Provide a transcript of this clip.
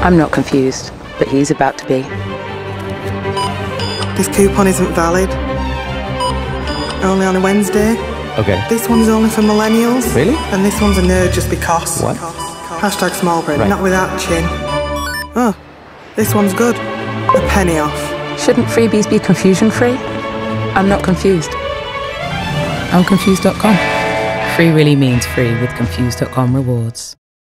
I'm not confused, but he's about to be. This coupon isn't valid. Only on a Wednesday. Okay. This one's only for millennials. Really? And this one's a nerd just because. What? Hashtag small print, Right. not with that chin. Oh, this one's good. A penny off. Shouldn't freebies be confusion-free? I'm not confused. I'm confused.com. Free really means free with confused.com rewards.